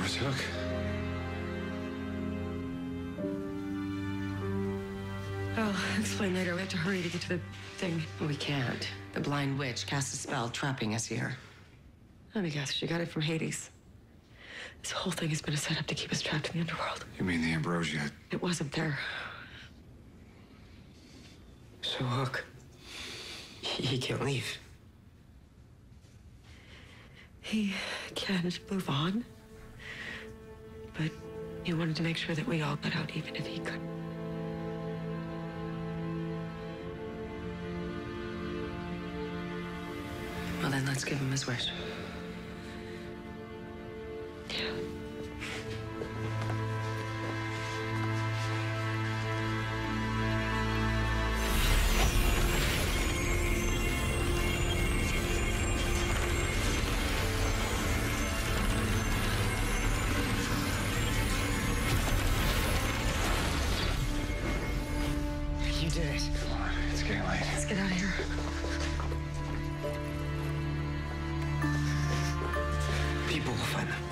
Where's Hook? I'll explain later. We have to hurry to get to the thing. We can't. The blind witch cast a spell trapping us here. Let me guess. She got it from Hades. This whole thing has been a setup to keep us trapped in the underworld. You mean the ambrosia? It wasn't there. So Hook, he can't leave. He can move on. But he wanted to make sure that we all got out, even if he couldn't. Well, then let's give him his wish. Yeah. You did it. Come on, it's getting late. Let's get out of here. People will find them.